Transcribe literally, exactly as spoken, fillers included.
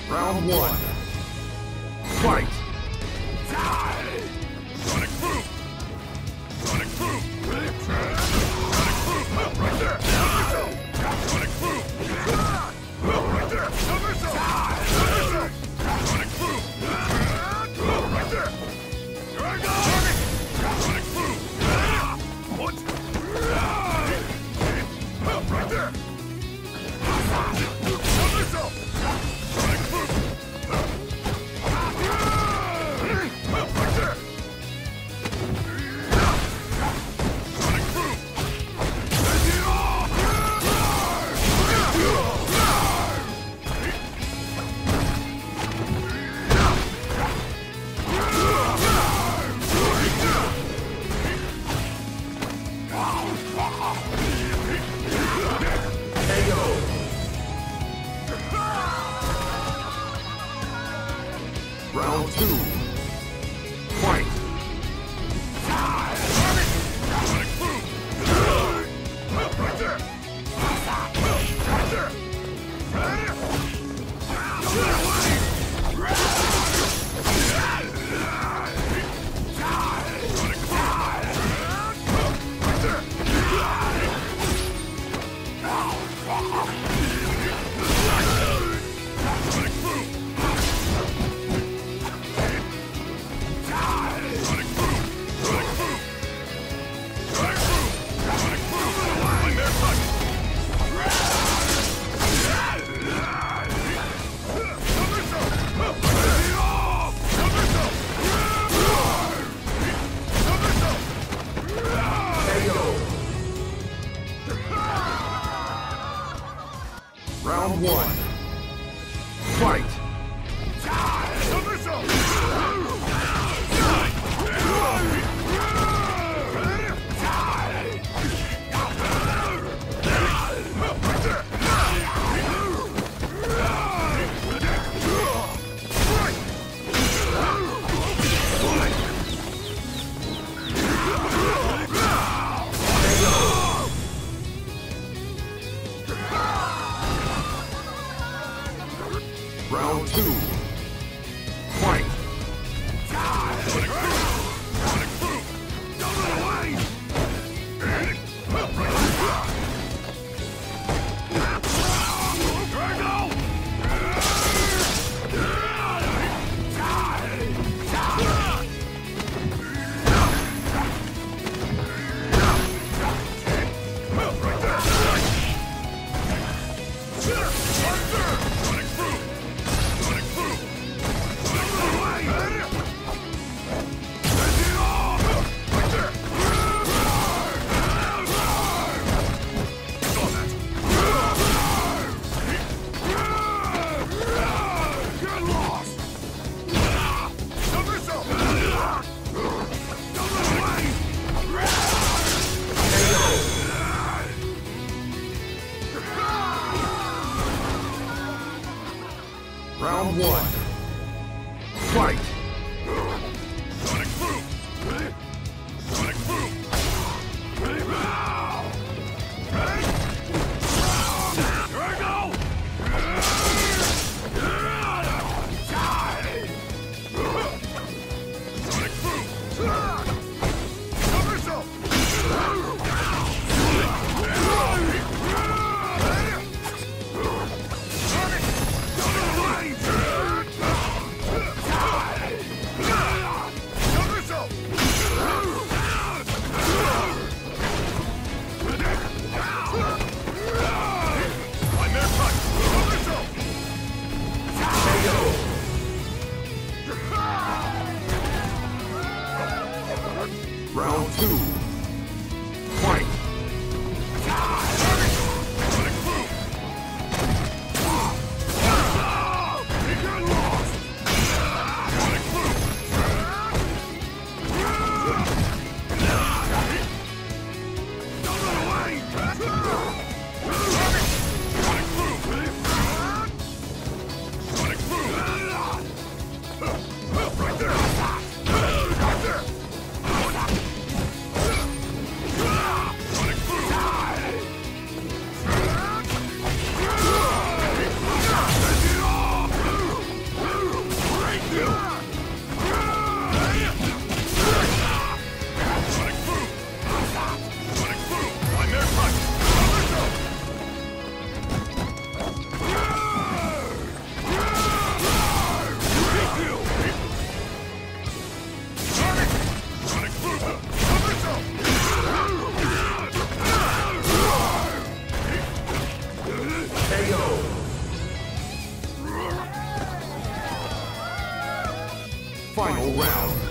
Round one. Fight! Sonic Boom! Sonic Boom! Sonic Boom! Right there! Sonic Boom! Right there! Sonic Boom! Right there! Here I go! Sonic Boom! What? Right there! Sonic Boom! Right there! Sonic Boom! Round two. Fight! Sonic Boom! Right there! Right there! Sonic Boom! Right there! Sonic Boom! Sonic Boom! Sonic Boom! Sonic Boom! Sonic Boom! I'm there, touch! Round one. Fight! Round two. Fight! Sonic Boom! Sonic Boom! Double away! Here I go! Right there! Sonic Boom! Sonic Boom! Sonic Boom! Right there! Saw that! Get lost! Somersault! Double away! Round one. Fight! Sonic Boom! Sonic Boom! Here I go! Sonic Boom! Somersault! Sonic! Double away! Somersault! I'm there, touch! Somersault! Round two. Fight! Sonic Boom! Get lost! Sonic Boom! Double away! Sonic Boom! Sonic Boom! Right there! Right there! Final round.